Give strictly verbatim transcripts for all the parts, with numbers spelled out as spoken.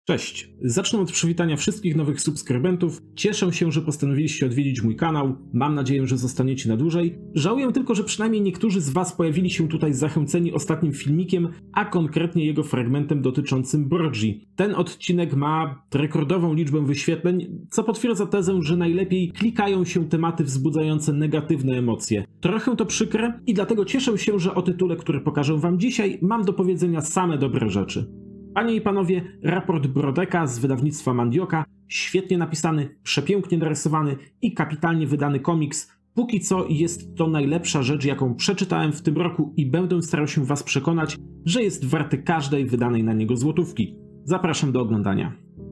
Cześć, zacznę od przywitania wszystkich nowych subskrybentów. Cieszę się, że postanowiliście odwiedzić mój kanał. Mam nadzieję, że zostaniecie na dłużej. Żałuję tylko, że przynajmniej niektórzy z was pojawili się tutaj zachęceni ostatnim filmikiem, a konkretnie jego fragmentem dotyczącym Borgi. Ten odcinek ma rekordową liczbę wyświetleń, co potwierdza tezę, że najlepiej klikają się tematy wzbudzające negatywne emocje. Trochę to przykre i dlatego cieszę się, że o tytule, który pokażę wam dzisiaj, mam do powiedzenia same dobre rzeczy. Panie i panowie, raport Brodeka z wydawnictwa Mandioka, świetnie napisany, przepięknie narysowany i kapitalnie wydany komiks. Póki co jest to najlepsza rzecz, jaką przeczytałem w tym roku i będę starał się was przekonać, że jest warty każdej wydanej na niego złotówki. Zapraszam do oglądania.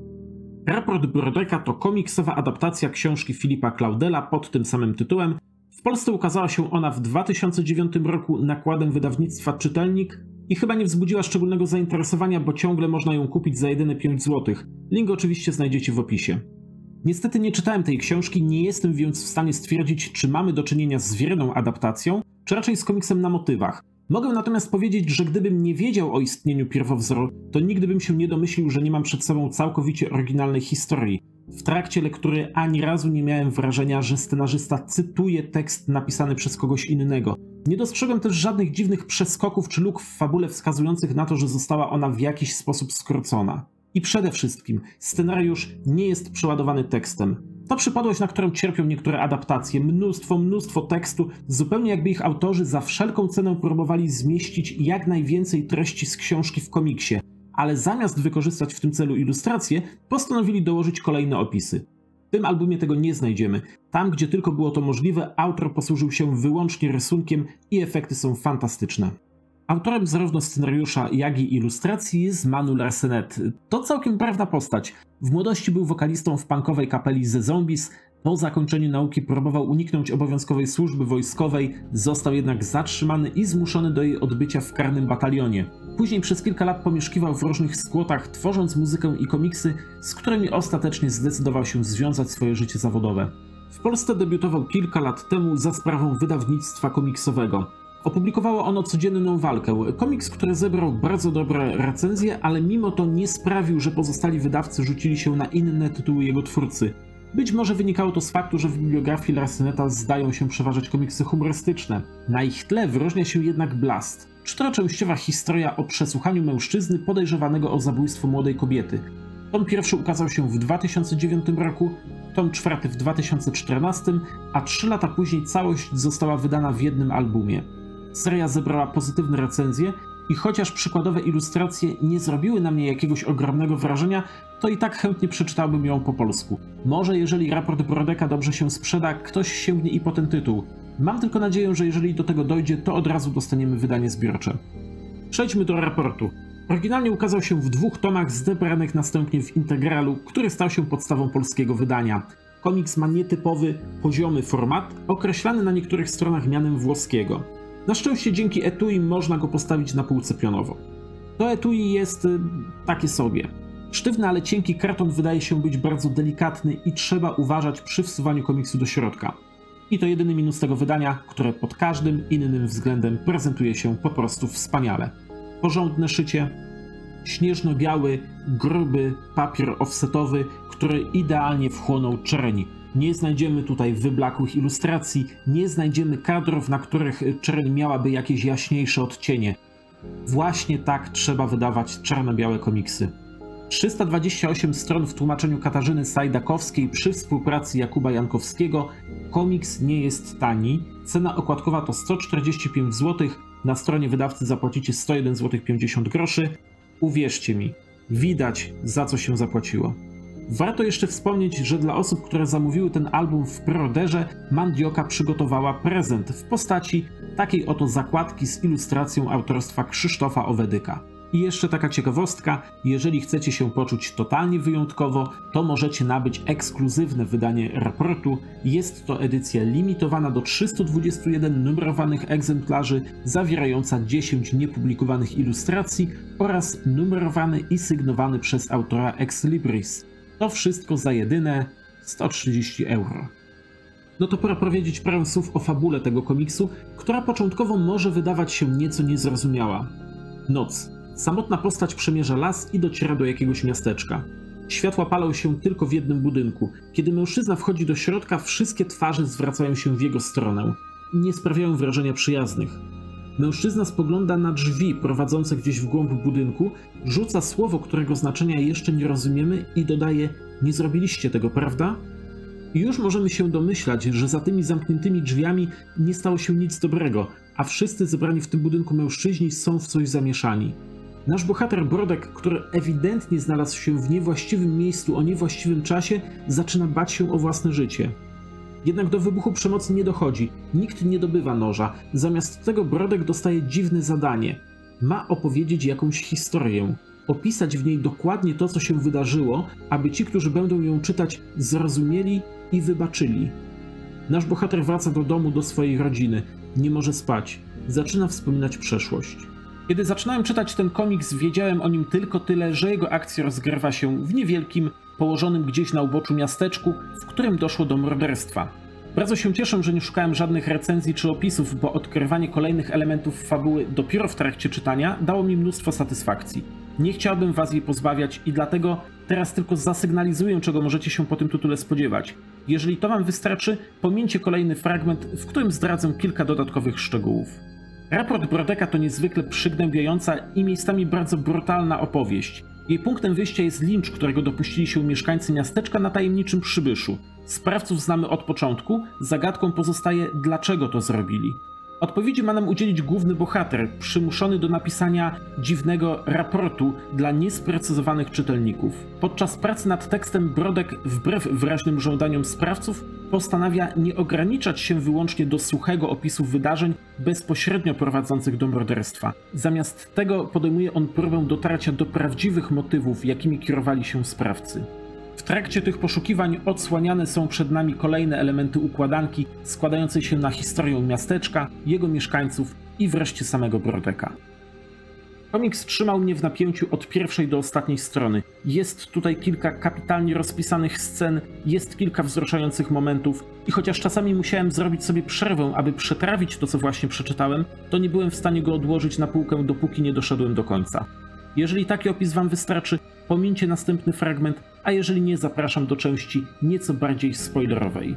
Raport Brodeka to komiksowa adaptacja książki Philippa Claudela pod tym samym tytułem. W Polsce ukazała się ona w dwa tysiące dziewiątym roku nakładem wydawnictwa Czytelnik i chyba nie wzbudziła szczególnego zainteresowania, bo ciągle można ją kupić za jedyne pięć złotych. Link oczywiście znajdziecie w opisie. Niestety nie czytałem tej książki, nie jestem więc w stanie stwierdzić, czy mamy do czynienia z wierną adaptacją, czy raczej z komiksem na motywach. Mogę natomiast powiedzieć, że gdybym nie wiedział o istnieniu pierwowzoru, to nigdy bym się nie domyślił, że nie mam przed sobą całkowicie oryginalnej historii. W trakcie lektury ani razu nie miałem wrażenia, że scenarzysta cytuje tekst napisany przez kogoś innego. Nie dostrzegłem też żadnych dziwnych przeskoków czy luk w fabule wskazujących na to, że została ona w jakiś sposób skrócona. I przede wszystkim, scenariusz nie jest przeładowany tekstem. To przypadłość, na którą cierpią niektóre adaptacje. Mnóstwo, mnóstwo tekstu, zupełnie jakby ich autorzy za wszelką cenę próbowali zmieścić jak najwięcej treści z książki w komiksie. Ale zamiast wykorzystać w tym celu ilustracje, postanowili dołożyć kolejne opisy. W tym albumie tego nie znajdziemy. Tam, gdzie tylko było to możliwe, autor posłużył się wyłącznie rysunkiem i efekty są fantastyczne. Autorem zarówno scenariusza, jak i ilustracji jest Manu Larsenet. To całkiem prawna postać. W młodości był wokalistą w punkowej kapeli The Zombies. Po zakończeniu nauki próbował uniknąć obowiązkowej służby wojskowej, został jednak zatrzymany i zmuszony do jej odbycia w karnym batalionie. Później przez kilka lat pomieszkiwał w różnych skłotach, tworząc muzykę i komiksy, z którymi ostatecznie zdecydował się związać swoje życie zawodowe. W Polsce debiutował kilka lat temu za sprawą wydawnictwa komiksowego. Opublikowało ono Codzienną walkę, komiks, który zebrał bardzo dobre recenzje, ale mimo to nie sprawił, że pozostali wydawcy rzucili się na inne tytuły jego twórcy. Być może wynikało to z faktu, że w bibliografii Larseneta zdają się przeważać komiksy humorystyczne. Na ich tle wyróżnia się jednak Blast, czteroczęściowa historia o przesłuchaniu mężczyzny podejrzewanego o zabójstwo młodej kobiety. Tom pierwszy ukazał się w dwa tysiące dziewiątym roku, tom czwarty w dwa tysiące czternastym, a trzy lata później całość została wydana w jednym albumie. Seria zebrała pozytywne recenzje i chociaż przykładowe ilustracje nie zrobiły na mnie jakiegoś ogromnego wrażenia, to i tak chętnie przeczytałbym ją po polsku. Może jeżeli raport Brodeka dobrze się sprzeda, ktoś sięgnie i po ten tytuł. Mam tylko nadzieję, że jeżeli do tego dojdzie, to od razu dostaniemy wydanie zbiorcze. Przejdźmy do raportu. Oryginalnie ukazał się w dwóch tomach zebranych następnie w integralu, który stał się podstawą polskiego wydania. Komiks ma nietypowy, poziomy format, określany na niektórych stronach mianem włoskiego. Na szczęście dzięki etui można go postawić na półce pionowo. To etui jest y, takie sobie. Sztywny, ale cienki karton wydaje się być bardzo delikatny i trzeba uważać przy wsuwaniu komiksu do środka. I to jedyny minus tego wydania, które pod każdym innym względem prezentuje się po prostu wspaniale. Porządne szycie, śnieżno-biały, gruby papier offsetowy, który idealnie wchłonął czerń. Nie znajdziemy tutaj wyblakłych ilustracji, nie znajdziemy kadrów, na których czerń miałaby jakieś jaśniejsze odcienie. Właśnie tak trzeba wydawać czarno-białe komiksy. trzysta dwadzieścia osiem stron w tłumaczeniu Katarzyny Sajdakowskiej przy współpracy Jakuba Jankowskiego. Komiks nie jest tani. Cena okładkowa to sto czterdzieści pięć złotych. Na stronie wydawcy zapłacicie sto jeden złoty pięćdziesiąt groszy. Uwierzcie mi, widać, za co się zapłaciło. Warto jeszcze wspomnieć, że dla osób, które zamówiły ten album w preorderze, Mandioka przygotowała prezent w postaci takiej oto zakładki z ilustracją autorstwa Krzysztofa Owedyka. I jeszcze taka ciekawostka, jeżeli chcecie się poczuć totalnie wyjątkowo, to możecie nabyć ekskluzywne wydanie raportu. Jest to edycja limitowana do trzystu dwudziestu jeden numerowanych egzemplarzy, zawierająca dziesięć niepublikowanych ilustracji oraz numerowany i sygnowany przez autora Ex Libris. To wszystko za jedyne sto trzydzieści euro. No to pora powiedzieć parę słów o fabule tego komiksu, która początkowo może wydawać się nieco niezrozumiała. Noc. Samotna postać przemierza las i dociera do jakiegoś miasteczka. Światła palą się tylko w jednym budynku. Kiedy mężczyzna wchodzi do środka, wszystkie twarze zwracają się w jego stronę. Nie sprawiają wrażenia przyjaznych. Mężczyzna spogląda na drzwi prowadzące gdzieś w głąb budynku, rzuca słowo, którego znaczenia jeszcze nie rozumiemy i dodaje: nie zrobiliście tego, prawda? I już możemy się domyślać, że za tymi zamkniętymi drzwiami nie stało się nic dobrego, a wszyscy zebrani w tym budynku mężczyźni są w coś zamieszani. Nasz bohater Brodek, który ewidentnie znalazł się w niewłaściwym miejscu o niewłaściwym czasie, zaczyna bać się o własne życie. Jednak do wybuchu przemocy nie dochodzi, nikt nie dobywa noża, zamiast tego Brodek dostaje dziwne zadanie. Ma opowiedzieć jakąś historię, opisać w niej dokładnie to, co się wydarzyło, aby ci, którzy będą ją czytać, zrozumieli i wybaczyli. Nasz bohater wraca do domu, do swojej rodziny, nie może spać, zaczyna wspominać przeszłość. Kiedy zaczynałem czytać ten komiks, wiedziałem o nim tylko tyle, że jego akcja rozgrywa się w niewielkim, położonym gdzieś na uboczu miasteczku, w którym doszło do morderstwa. Bardzo się cieszę, że nie szukałem żadnych recenzji czy opisów, bo odkrywanie kolejnych elementów fabuły dopiero w trakcie czytania dało mi mnóstwo satysfakcji. Nie chciałbym was jej pozbawiać i dlatego teraz tylko zasygnalizuję, czego możecie się po tym tytule spodziewać. Jeżeli to wam wystarczy, pomińcie kolejny fragment, w którym zdradzę kilka dodatkowych szczegółów. Raport Brodeka to niezwykle przygnębiająca i miejscami bardzo brutalna opowieść. Jej punktem wyjścia jest lincz, którego dopuścili się mieszkańcy miasteczka na tajemniczym przybyszu. Sprawców znamy od początku, zagadką pozostaje, dlaczego to zrobili. Odpowiedzi ma nam udzielić główny bohater, przymuszony do napisania dziwnego raportu dla niesprecyzowanych czytelników. Podczas pracy nad tekstem Brodek, wbrew wyraźnym żądaniom sprawców, postanawia nie ograniczać się wyłącznie do suchego opisu wydarzeń bezpośrednio prowadzących do morderstwa. Zamiast tego podejmuje on próbę dotarcia do prawdziwych motywów, jakimi kierowali się sprawcy. W trakcie tych poszukiwań odsłaniane są przed nami kolejne elementy układanki składającej się na historię miasteczka, jego mieszkańców i wreszcie samego Brodeka. Komiks trzymał mnie w napięciu od pierwszej do ostatniej strony. Jest tutaj kilka kapitalnie rozpisanych scen, jest kilka wzruszających momentów i chociaż czasami musiałem zrobić sobie przerwę, aby przetrawić to, co właśnie przeczytałem, to nie byłem w stanie go odłożyć na półkę, dopóki nie doszedłem do końca. Jeżeli taki opis wam wystarczy, pomińcie następny fragment, a jeżeli nie, zapraszam do części nieco bardziej spoilerowej.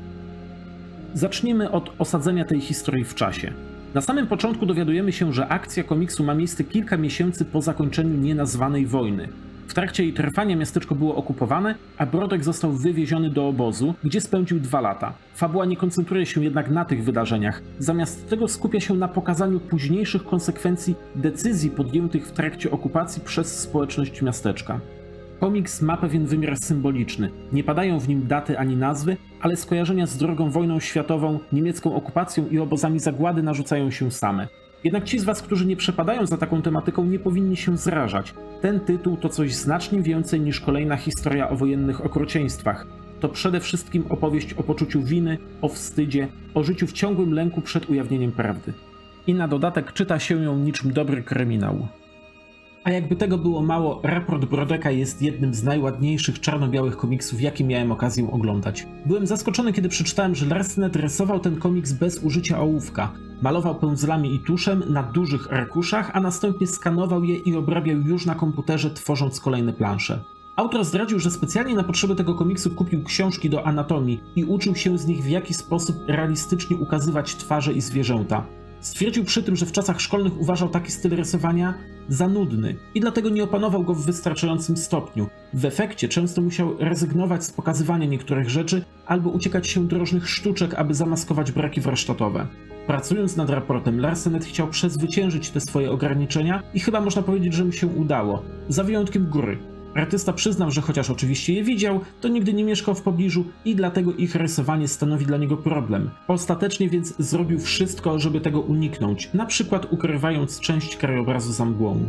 Zacznijmy od osadzenia tej historii w czasie. Na samym początku dowiadujemy się, że akcja komiksu ma miejsce kilka miesięcy po zakończeniu nienazwanej wojny. W trakcie jej trwania miasteczko było okupowane, a Brodek został wywieziony do obozu, gdzie spędził dwa lata. Fabuła nie koncentruje się jednak na tych wydarzeniach. Zamiast tego skupia się na pokazaniu późniejszych konsekwencji decyzji podjętych w trakcie okupacji przez społeczność miasteczka. Komiks ma pewien wymiar symboliczny. Nie padają w nim daty ani nazwy, ale skojarzenia z drugą wojną światową, niemiecką okupacją i obozami zagłady narzucają się same. Jednak ci z was, którzy nie przepadają za taką tematyką, nie powinni się zrażać. Ten tytuł to coś znacznie więcej niż kolejna historia o wojennych okrucieństwach. To przede wszystkim opowieść o poczuciu winy, o wstydzie, o życiu w ciągłym lęku przed ujawnieniem prawdy. I na dodatek czyta się ją niczym dobry kryminał. A jakby tego było mało, Raport Brodeka jest jednym z najładniejszych czarno-białych komiksów, jakie miałem okazję oglądać. Byłem zaskoczony, kiedy przeczytałem, że Larsenet rysował ten komiks bez użycia ołówka. Malował pędzlami i tuszem na dużych arkuszach, a następnie skanował je i obrabiał już na komputerze, tworząc kolejne plansze. Autor zdradził, że specjalnie na potrzeby tego komiksu kupił książki do anatomii i uczył się z nich, w jaki sposób realistycznie ukazywać twarze i zwierzęta. Stwierdził przy tym, że w czasach szkolnych uważał taki styl rysowania za nudny i dlatego nie opanował go w wystarczającym stopniu. W efekcie często musiał rezygnować z pokazywania niektórych rzeczy albo uciekać się do różnych sztuczek, aby zamaskować braki warsztatowe. Pracując nad raportem, Larsenet chciał przezwyciężyć te swoje ograniczenia i chyba można powiedzieć, że mu się udało, za wyjątkiem góry. Artysta przyznał, że chociaż oczywiście je widział, to nigdy nie mieszkał w pobliżu i dlatego ich rysowanie stanowi dla niego problem. Ostatecznie więc zrobił wszystko, żeby tego uniknąć, na przykład ukrywając część krajobrazu za mgłą.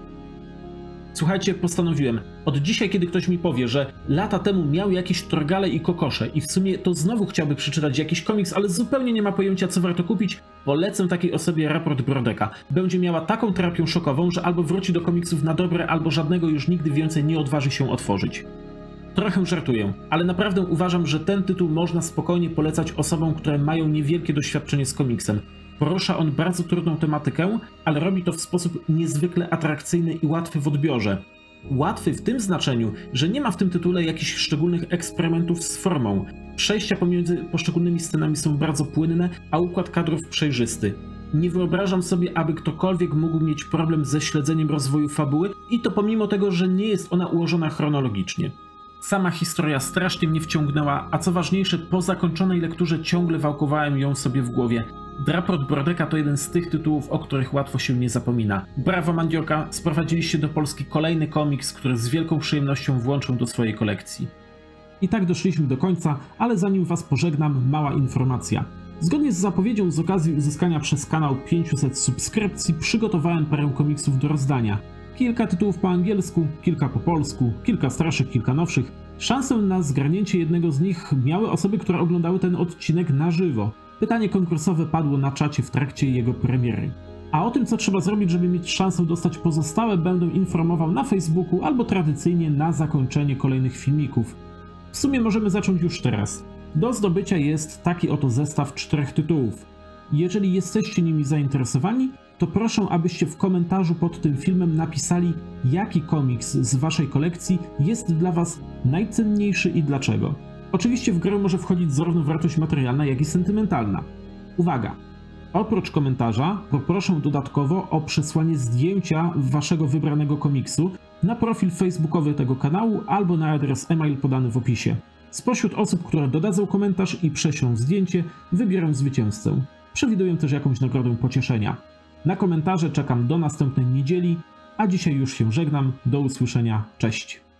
Słuchajcie, postanowiłem, od dzisiaj, kiedy ktoś mi powie, że lata temu miał jakieś Torgale i Kokosze i w sumie to znowu chciałby przeczytać jakiś komiks, ale zupełnie nie ma pojęcia, co warto kupić, polecę takiej osobie Raport Brodeka. Będzie miała taką terapię szokową, że albo wróci do komiksów na dobre, albo żadnego już nigdy więcej nie odważy się otworzyć. Trochę żartuję, ale naprawdę uważam, że ten tytuł można spokojnie polecać osobom, które mają niewielkie doświadczenie z komiksem. Porusza on bardzo trudną tematykę, ale robi to w sposób niezwykle atrakcyjny i łatwy w odbiorze. Łatwy w tym znaczeniu, że nie ma w tym tytule jakichś szczególnych eksperymentów z formą. Przejścia pomiędzy poszczególnymi scenami są bardzo płynne, a układ kadrów przejrzysty. Nie wyobrażam sobie, aby ktokolwiek mógł mieć problem ze śledzeniem rozwoju fabuły i to pomimo tego, że nie jest ona ułożona chronologicznie. Sama historia strasznie mnie wciągnęła, a co ważniejsze, po zakończonej lekturze ciągle wałkowałem ją sobie w głowie. Draport Brodeka to jeden z tych tytułów, o których łatwo się nie zapomina. Brawo Mandioka, sprowadziliście do Polski kolejny komiks, który z wielką przyjemnością włączę do swojej kolekcji. I tak doszliśmy do końca, ale zanim was pożegnam, mała informacja. Zgodnie z zapowiedzią z okazji uzyskania przez kanał pięciuset subskrypcji przygotowałem parę komiksów do rozdania. Kilka tytułów po angielsku, kilka po polsku, kilka starszych, kilka nowszych. Szansę na zgarnięcie jednego z nich miały osoby, które oglądały ten odcinek na żywo. Pytanie konkursowe padło na czacie w trakcie jego premiery. A o tym, co trzeba zrobić, żeby mieć szansę dostać pozostałe, będę informował na Facebooku albo tradycyjnie na zakończenie kolejnych filmików. W sumie możemy zacząć już teraz. Do zdobycia jest taki oto zestaw czterech tytułów. Jeżeli jesteście nimi zainteresowani, to proszę, abyście w komentarzu pod tym filmem napisali, jaki komiks z waszej kolekcji jest dla was najcenniejszy i dlaczego. Oczywiście w grę może wchodzić zarówno wartość materialna, jak i sentymentalna. Uwaga! Oprócz komentarza poproszę dodatkowo o przesłanie zdjęcia waszego wybranego komiksu na profil facebookowy tego kanału albo na adres e-mail podany w opisie. Spośród osób, które dodadzą komentarz i prześlą zdjęcie, wybieram zwycięzcę. Przewiduję też jakąś nagrodę pocieszenia. Na komentarze czekam do następnej niedzieli, a dzisiaj już się żegnam. Do usłyszenia. Cześć!